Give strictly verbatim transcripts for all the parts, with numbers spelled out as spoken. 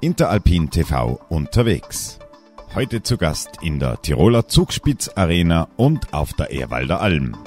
Interalpin T V unterwegs. Heute zu Gast in der Tiroler Zugspitz Arena und auf der Ehrwalder Alm.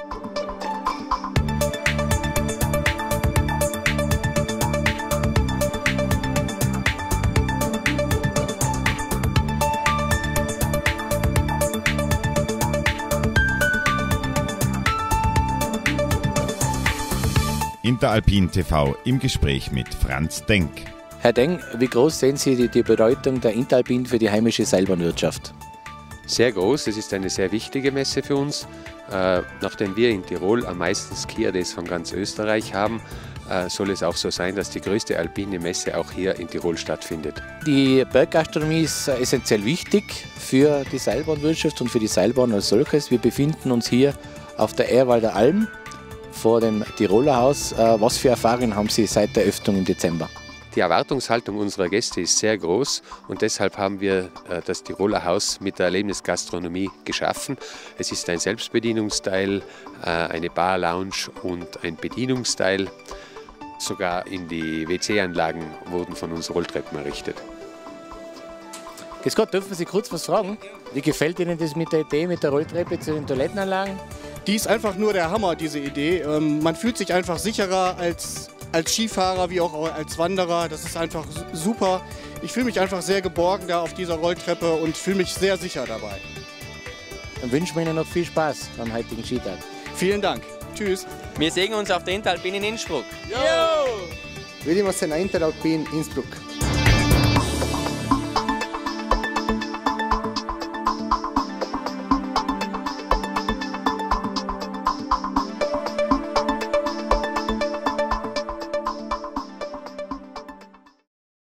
Interalpin T V im Gespräch mit Franz Denk. Herr Denk, wie groß sehen Sie die, die Bedeutung der Interalpin für die heimische Seilbahnwirtschaft? Sehr groß, es ist eine sehr wichtige Messe für uns. Äh, nachdem wir in Tirol am meisten Ski A Ds von ganz Österreich haben, äh, soll es auch so sein, dass die größte alpine Messe auch hier in Tirol stattfindet. Die Berggastronomie ist essentiell wichtig für die Seilbahnwirtschaft und für die Seilbahn als solches. Wir befinden uns hier auf der Ehrwalder Alm vor dem Tiroler Haus. Äh, was für Erfahrungen haben Sie seit der Öffnung im Dezember? Die Erwartungshaltung unserer Gäste ist sehr groß und deshalb haben wir das Tiroler Haus mit der Erlebnisgastronomie geschaffen. Es ist ein Selbstbedienungsteil, eine Bar-Lounge und ein Bedienungsteil. Sogar in die W C-Anlagen wurden von uns Rolltreppen errichtet. Grüß Gott, dürfen Sie kurz was fragen? Wie gefällt Ihnen das mit der Idee, mit der Rolltreppe zu den Toilettenanlagen? Die ist einfach nur der Hammer, diese Idee. Man fühlt sich einfach sicherer als als Skifahrer wie auch als Wanderer. Das ist einfach super. Ich fühle mich einfach sehr geborgen da auf dieser Rolltreppe und fühle mich sehr sicher dabei. Dann wünschen wir Ihnen noch viel Spaß am heutigen Skitag. Vielen Dank. Tschüss. Wir sehen uns auf der Interalpin in Innsbruck. Jo! Vidimo se na Interalpin Innsbruck.